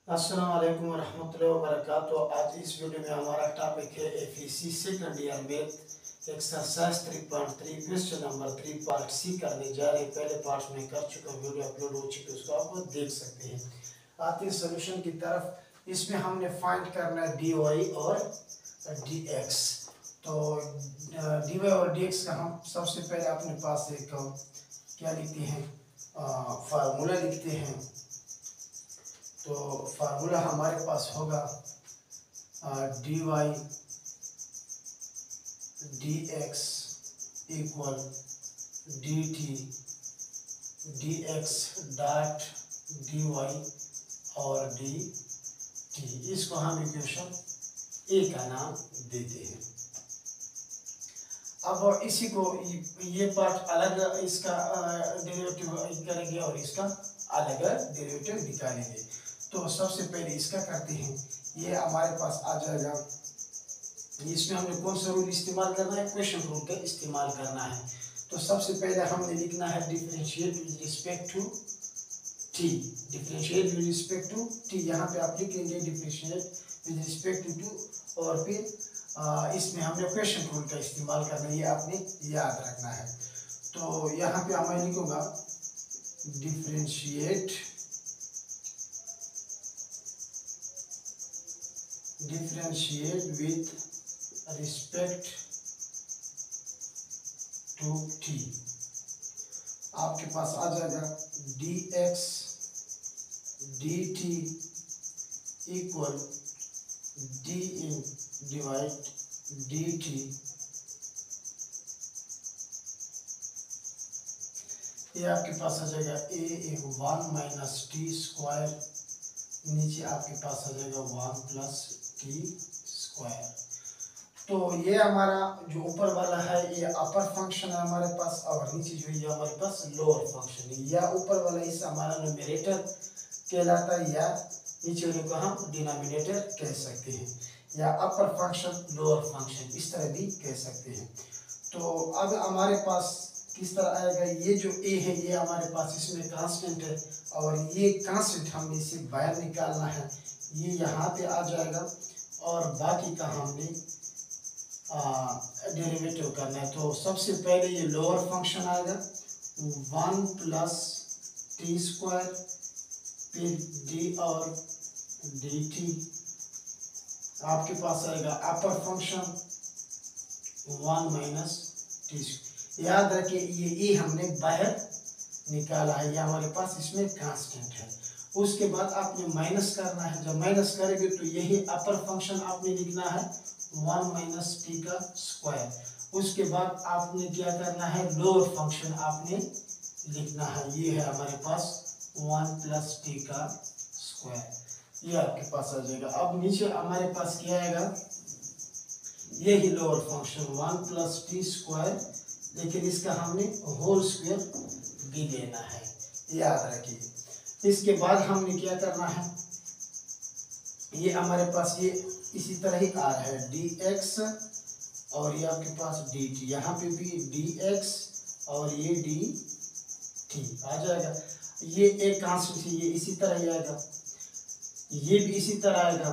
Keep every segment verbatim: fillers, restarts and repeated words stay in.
अस्सलाम वालेकुम वरहमतुल्लाहि वबरकातुहू। आज इस वीडियो में हमारा टॉपिक है FEC second year math exercise three point three question number three part C करने जा रहे हैं। पहले पार्ट में कर चुका वीडियो अपलोड हो चुकी है, उसको आप देख सकते हैं। आते हैं सोल्यूशन की तरफ। इसमें हमने फाइंड करना है डी वाई और डी एक्स। तो डी वाई और डी एक्स का हम सबसे पहले अपने पास एक क्या लिखते हैं, फार्मूला लिखते हैं। तो फार्मूला हमारे पास होगा D Y D X equal D T D X dot D Y और डी टी। इसको हम इक्वेशन ए का नाम देते हैं। अब इसी को ये पार्ट अलग इसका डेरिवेटिव करेंगे और इसका अलग डेरिवेटिव निकालेंगे। तो सबसे पहले इसका करते हैं। ये हमारे पास आ जाएगा। इसमें हमने कौन सा रूल इस्तेमाल करना है? क्वेश्चन रूल का इस्तेमाल करना है। तो सबसे पहले हमने लिखना है differentiate with respect to T. Differentiate with respect to T, यहाँ पे आप लिख लेंगे differentiate with respect to to. और फिर आ, इसमें हमने क्वेश्चन रूल का इस्तेमाल करना है, ये आपने याद रखना है। तो यहाँ पे मैं लिखूंगा differentiate differentiate with respect to T. आपके पास आ जाएगा D X D T equal D in divide D T. ये आपके पास आ जाएगा a one minus T square, नीचे आपके पास आ जाएगा वन प्लस टी स्क्वायर। तो ये हमारा जो ऊपर वाला है ये अपर फंक्शन है हमारे पास, और नीचे जो ये हमारे पास लोअर फंक्शन है। या ऊपर वाला इस हमारा न्यूमरेटर कहलाता है, या नीचे वाले को हम डिनोमिनेटर कह सकते हैं, या अपर फंक्शन लोअर फंक्शन इस तरह भी कह सकते हैं। तो अब हमारे पास किस तरह आएगा? ये जो ए है ये हमारे पास इसमें कांस्टेंट है, और ये कांस्टेंट हमने इसे बाहर निकालना है, ये यहाँ पे आ जाएगा। और बाकी का हमने डेरिवेटिव करना है। तो सबसे पहले ये लोअर फंक्शन आएगा वन प्लस टी स्क्वायर, फिर डी और डी टी। आपके पास आएगा upper function one minus T. याद रखिए ये ई हमने बाहर निकाला है, ये हमारे पास इसमें कांस्टेंट है। उसके बाद आपने माइनस करना है। जब माइनस करेंगे तो यही अपर फंक्शन आपने लिखना है वन माइनस टी का स्क्वायर। उसके बाद आपने क्या करना है? लोअर फंक्शन आपने लिखना है, ये है हमारे पास वन प्लस टी का स्क्वायर। ये आपके पास आ जाएगा। अब नीचे हमारे पास क्या आएगा? यही lower function one plus T square, लेकिन इसका हमने होल स्क्वायर भी लेना है, याद रखिए। इसके बाद हमने क्या करना है? ये हमारे पास ये इसी तरह ही आ रहा है डी एक्स, और ये आपके पास डी टी। यहाँ पे भी डी एक्स और ये डी टी आ जाएगा। ये एक कांस्टेंट है, ये इसी तरह ही आएगा, ये भी इसी तरह आएगा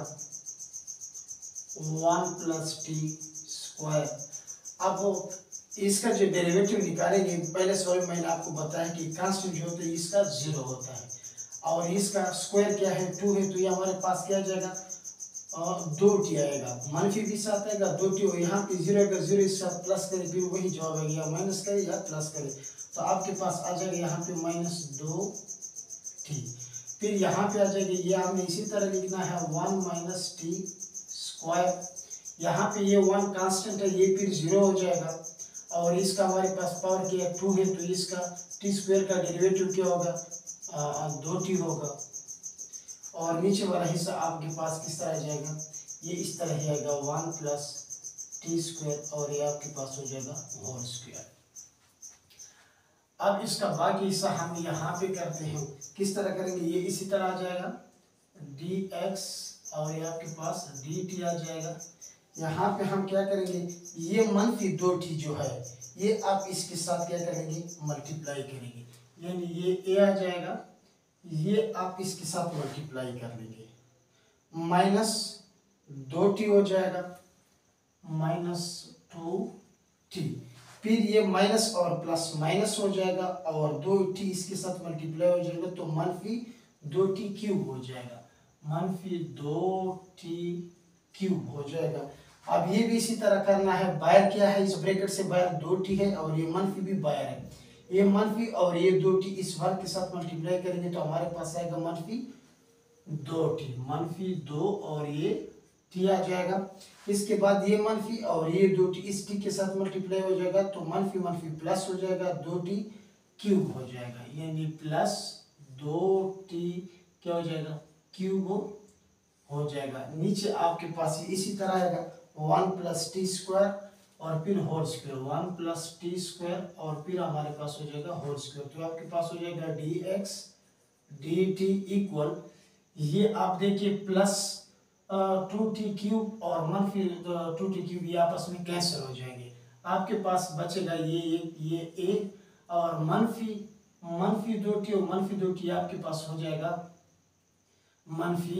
वन प्लस टी स्क्वायर। अब इसका जो डेरिवेटिव निकालेंगे, पहले सॉरी मैंने आपको बताया कि कांस्टेंट जो होता है इसका जीरो होता है, और इसका स्क्वायर क्या है? टू है। तो ये हमारे पास क्या आ जाएगा? दो टी आएगा। मनफी भी साथ आएगा, दो टी। और यहाँ पे जीरो आएगा, जीरो इसके साथ प्लस करे फिर वही जवाब आएगा, या माइनस करे या प्लस करे। तो आपके पास आ जाएगा यहाँ पे माइनस दो टी। फिर यहाँ पे आ जाएगा, ये हमें इसी तरह लिखना है वन माइनस टी स्क्वायर। यहाँ पे ये वन कांस्टेंट है, ये फिर जीरो हो जाएगा। और इसका हमारे पास पावर क्या है? टू है। तो इसका टी स्क्वायर का डेरिवेटिव क्या होगा? आ, दो टी होगा। और नीचे वाला हिस्सा आपके पास किस तरह जाएगा? ये इस तरह ही आएगा वन प्लस टी स्क्वायर, और ये आपके पास हो जाएगा होल स्क्वायर। अब इसका बाकी हिस्सा हम यहाँ पे करते हैं। किस तरह करेंगे? ये इसी तरह आ जाएगा डी एक्स, और ये आपके पास डी टी आ जाएगा। यहाँ पे हम क्या करेंगे? ये मनफी दो टी जो है ये आप इसके साथ क्या करेंगे? मल्टीप्लाई करेंगे, यानी ये ए आ जाएगा, ये आप इसके साथ मल्टीप्लाई कर लेंगे। माइनस दो टी हो जाएगा, माइनस टू टी। फिर ये माइनस और प्लस माइनस हो जाएगा और दो टी इसके साथ मल्टीप्लाई हो जाएगा तो मनफी दो टी क्यूब हो जाएगा, मनफी दो टी क्यूब हो जाएगा। अब ये भी इसी तरह करना है। बाहर क्या है, इस ब्रैकेट से बाहर दो टी है और ये मनफी भी बाहर है। ये मनफी और ये दो टी इस वर्ग के साथ मल्टीप्लाई करेंगे तो हमारे पास आएगा मनफी दो टी, मनफी दो और ये टी आ जाएगा। इसके बाद ये मनफी और ये दो टी इस टी के साथ मल्टीप्लाई हो जाएगा तो मनफी मनफी प्लस हो जाएगा, दो टी क्यूब हो जाएगा, यानी प्लस दो टी क्या हो जाएगा, क्यूब हो जाएगा। नीचे आपके पास इसी तरह आएगा वन प्लस टी स्क्वायर और फिर whole square, one plus T square और फिर हमारे पास हो जाएगा होल स्क्वायर। तो आपके पास हो जाएगा D X D T equal, ये आप देखिए प्लस टू टी क्यूब और मनफी टू टी क्यूब ये आपस में कैंसिल हो जाएंगे। आपके पास बचेगा ये ये ये ए और मनफी मनफी दो टी और मनफी दो टी आपके पास हो जाएगा मनफी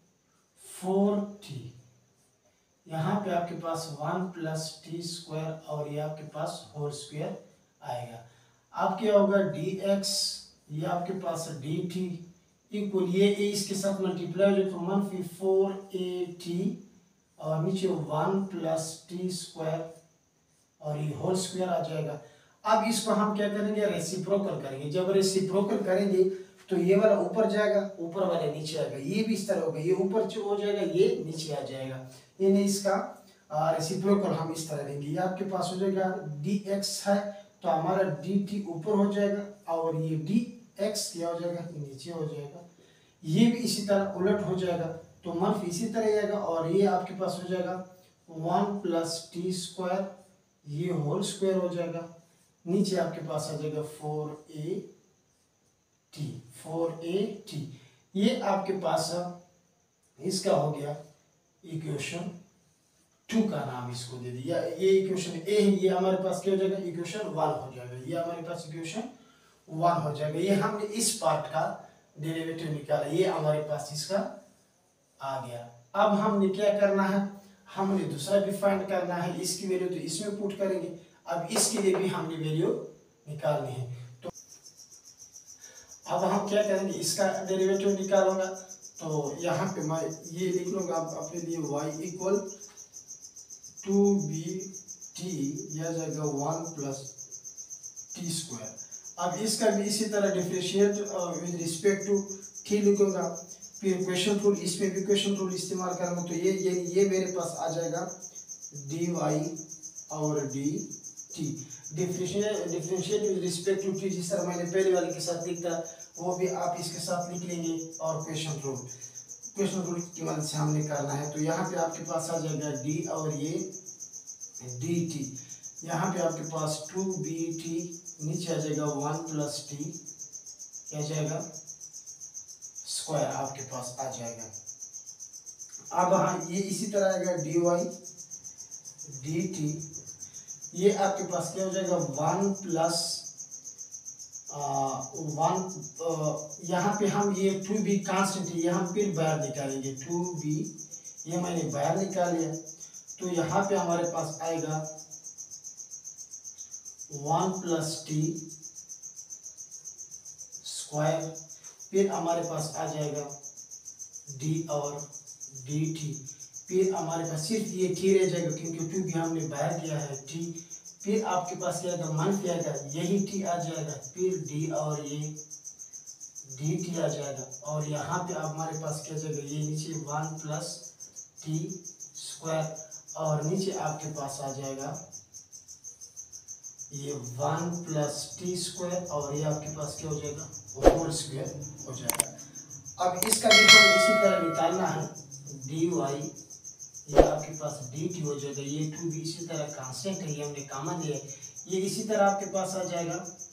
फोर टी। यहाँ पे आपके पास वन प्लस टी स्क्वायर और ये आपके पास होल स्क्वायर आएगा। अब क्या होगा डी एक्स, ये आपके पास डी टी इक्वल, ये ए इसके साथ मल्टीप्लाई हो जाए तो मनफी फोर ए टी और नीचे वन प्लस टी स्क्वायर और ये होल स्क्वायर आ जाएगा। अब इसको हम क्या करेंगे, रेसिप्रोकल करेंगे। जब रेसिप्रोकल करेंगे तो ये वाला ऊपर जाएगा, ऊपर वाला नीचे आएगा, ये भी इस तरह होगा, ये ऊपर हो जाएगा, ये नीचे आ जाएगा, यानी इसका रेसिप्रोकल हम इस तरह देंगे। ये आपके पास हो जाएगा डी एक्स है तो हमारा डी टी ऊपर हो जाएगा और ये डी एक्स क्या हो जाएगा, नीचे हो जाएगा। ये भी इसी तरह उलट हो जाएगा तो मनफी इसी तरह आएगा और ये आपके पास हो जाएगा वन प्लस टी स्क्वायर, ये होल स्क्वायर हो जाएगा, नीचे आपके पास आ जाएगा four A T, four A T. ये आपके पास इसका हो गया इक्वेशन टू का नाम इसको दे दिया। ये इक्वेशन ए है, ये हमारे पास क्या हो जाएगा, इक्वेशन वन हो जाएगा, ये हमारे पास इक्वेशन वन हो जाएगा। ये हमने इस पार्ट का डेरिवेटिव निकाला, ये हमारे पास इसका आ गया। अब हमने क्या करना है, हमने दूसरा भी फाइंड करना है, इसकी वैल्यू तो इसमें पुट करेंगे। अब इसके लिए भी हमने वैल्यू निकालनी है तो अब हम क्या करेंगे, इसका डेरिवेटिव निकालूंगा तो यहाँ पे मैं ये लिख लूँगा अपने लिए y equal to B T, यह जाएगा वन प्लस टी स्क्वायर। अब इसका भी इसी तरह differentiate with respect to T लिखूंगा, फिर क्वेश्चन रूल, इसमें भी क्वेश्चन रूल इस्तेमाल करूँगा तो ये ये ये मेरे पास आ जाएगा डी वाई और D T. Differentiate differentiate with respect to T जिस तरह मैंने पहले वाले के साथ लिखा वो भी आप इसके साथ लिख लेंगे और क्वेश्चन रूल क्वेश्चन रूल की मदद से हमने करना है। तो यहाँ पे आपके पास आ जाएगा डी और ये डी टी, यहाँ पे आपके पास टू बी टी, नीचे आ जाएगा वन प्लस टी क्या जाएगा स्क्वायर आपके पास आ जाएगा। अब हाँ ये इसी तरह आएगा डी वाई डी टी, ये आपके पास क्या हो जाएगा वन प्लस वन, यहाँ पे हम ये टू बी कांस्टेंट है, ये हम फिर बाहर निकालेंगे, टू बी ये मैंने बाहर निकाल लिया तो यहाँ पे हमारे पास आएगा वन प्लस टी स्क्वायर, फिर हमारे पास आ जाएगा डी और डी टी, फिर हमारे पास सिर्फ ये टी रह जाएगा क्योंकि टू भी हमने बाहर किया है टी, फिर आपके पास क्या आएगा मनफी आएगा, यही टी आ जाएगा, फिर डी और ये डी टी आ जाएगा और यहाँ पे आप हमारे पास क्या जाएगा, ये नीचे वन प्लस टी स्क्वायर और नीचे आपके पास आ जाएगा ये वन प्लस टी स्क्वायर और ये आपके पास क्या हो जाएगा होल स्क्वायर हो जाएगा। अब इसका भी हम इसी तरह निकालना है, डी वाई ये आपके पास डी टी हो जाएगा, ये टू भी इसी तरह कांस्टेंट है, ये हमने कॉमन लिया है, ये इसी तरह आपके पास आ जाएगा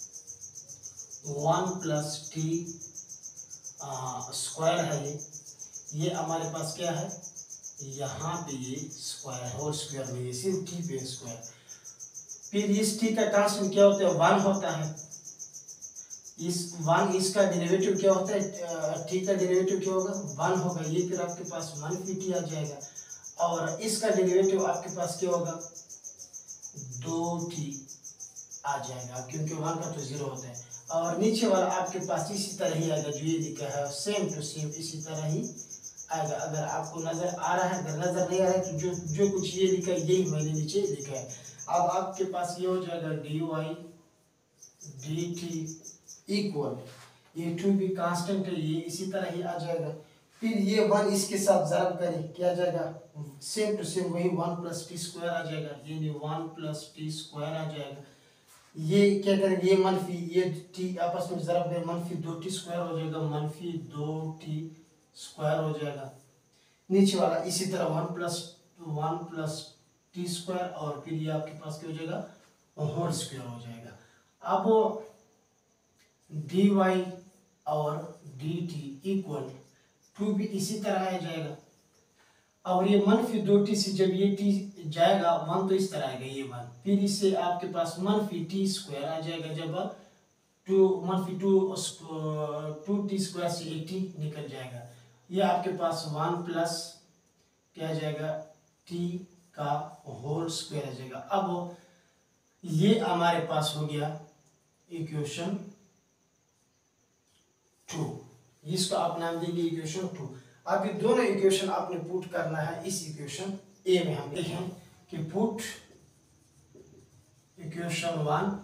वन प्लस टी स्क्वायर है, ये ये हमारे पास क्या है, यहाँ पे ये स्क्वायर होल स्क्वायर में ये सिर्फ टी पे स्क्वायर, फिर इस टी का कांस्टेंट क्या होता है वन होता है इस वन इसका डेरिवेटिव क्या होता है, टी का डेरिवेटिव क्या होगा, वन होगा, ये फिर आपके पास मनफी टी आ जाएगा, और इसका डेरिवेटिव आपके पास क्या होगा, दो टी आ जाएगा, क्योंकि वन का तो जीरो होता है। और नीचे वाला आपके पास इसी तरह ही आएगा, जो ये लिखा है सेम टू सेम इसी तरह ही आएगा। अगर आपको नजर आ रहा है, अगर नजर नहीं आ रहा है तो जो जो कुछ ये लिखा है यही मैंने नीचे लिखा है। अब आपके पास ये हो जाएगा D Y D T equal, ये टू भी कांस्टेंट है, ये इसी तरह ही आ जाएगा। फिर ये वन इसके साथ ज़रब करें, क्या आ जाएगा, सेम टू सेम वही वन प्लस टी स्क्वायर आ जाएगा, यानी वन प्लस टी स्क्वायर आ जाएगा। ये क्या करेंगे, ये मनफी ये टी आपस में ज़रब में मनफी दो टी स्क्वायर हो जाएगा, मनफी दो टी स्क्वायर हो जाएगा। नीचे वाला इसी तरह one plus one plus T square, और फिर ये आपके पास क्या हो जाएगा, होल स्क्वायर हो जाएगा। अब डी वाई और डी टी इक्वल टू भी इसी तरह आ जाएगा, और ये मनफी दो टी से जब ये टी जाएगा वन तो इस तरह आएगा ये वन, फिर इससे आपके पास मनफी टी स्क्वायर आ जाएगा, जब टू मनफी टू टू टी स्क्वायर से एक टी निकल जाएगा, ये आपके पास वन प्लस क्या आ जाएगा, टी का होल स्क्वायर आ जाएगा। अब ये हमारे पास हो गया इक्वेशन टू, इसको आप नाम देंगे इक्वेशन टू। अब ये दोनों इक्वेशन आपने पुट करना है इस इक्वेशन ए में। हम देखें कि put equation one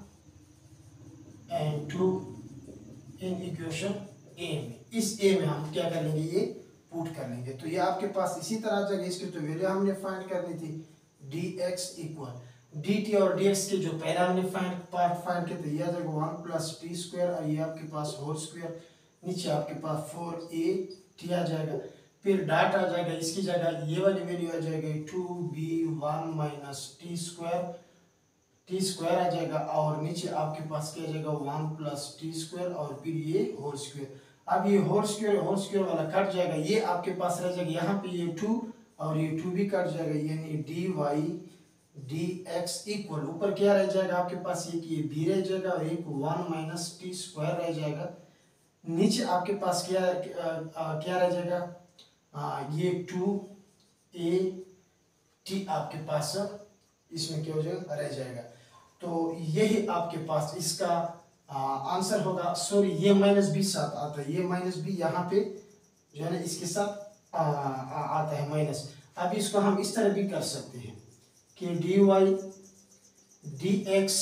and two in equation A में, इस ए में हम क्या कर लेंगे, ये पुट कर लेंगे। तो ये आपके पास इसी तरह जगह इसकी तो वैल्यू हमने फाइंड करनी थी, D X equal D T और डी एक्स के जो पहला हमने फाइंड पार्ट फाइंड किया, तो ये आ जाएगा वन प्लस टी स्क्वायर, और ये आपके पास होल स्क्वायर, नीचे आपके पास फोर ए टी आ जाएगा, फिर डाट आ जाएगा, इसकी जगह ये वाली वैल्यू आ जाएगी to be one minus T square, T square आ जाएगा, और नीचे आपके पास क्या आ जाएगा वन प्लस टी स्क्वायर, और फिर ये होल स्क्वायर। अब ये होल स्क्वायर होल स्क्वायर वाला कट जाएगा, ये आपके पास रह जाएगा यहाँ पे ये टू और ये टू भी कट जाएगा, यानी D Y D X equal ऊपर क्या रह जाएगा आपके पास, एक ये बी रह जाएगा और एक वन माइनस टी स्क्वायर रह जाएगा। नीचे आपके पास क्या आ, आ, क्या रह जाएगा, आ, ये टू ए टी आपके पास इसमें क्या हो जाएगा, रह जाएगा। तो यही आपके पास इसका आंसर होगा। सॉरी, ये माइनस बी साथ आता है, ये माइनस बी यहाँ पे जो है ना इसके साथ आ, आ, आता है माइनस। अब इसको हम इस तरह भी कर सकते हैं कि डी वाई डी एक्स,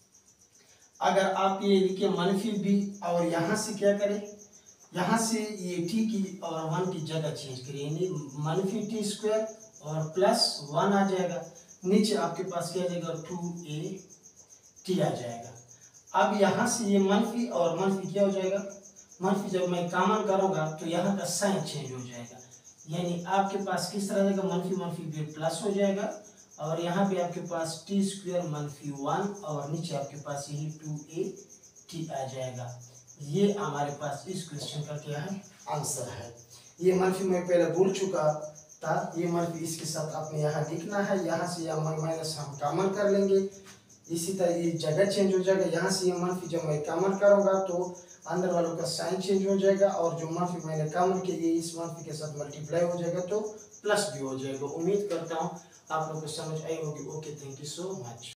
अगर आप ये लिखे मनफी बी और यहाँ से क्या करें, यहाँ से ये टी की और वन की जगह चेंज करें, यानी मनफी टी स्क्वायर और प्लस वन आ जाएगा, नीचे आपके पास क्या आ जाएगा टू ए टी आ जाएगा। अब यहाँ से ये मनफी और मनफी क्या हो जाएगा, मनफी जब मैं कॉमन करूँगा तो यहाँ का साइन चेंज हो जाएगा, यानी आपके पास किस तरह जाएगा, मनफी मनफी भी प्लस हो जाएगा, और यहाँ पे आपके पास टी स्क्वायर मनफी वन और नीचे आपके पास यही टू ए टी आ जाएगा। ये हमारे पास इस क्वेश्चन का क्या है, आंसर है। ये मनफी मैं पहले भूल चुका था, ये मनफी इसके साथ आपने यहाँ लिखना है, यहाँ से यहाँ माइनस हम कॉमन कर लेंगे, इसी तरह ये जगह चेंज हो जाएगा, यहाँ से ये मनफी जब मैं कॉमन करूँगा तो अंदर वालों का साइन चेंज हो जाएगा, और जो मनफी मैंने कॉमन किया ये इस मनफी के साथ मल्टीप्लाई हो जाएगा तो प्लस भी हो जाएगा। उम्मीद करता हूँ आप लोग को समझ आई होगी। Okay, thank you so much.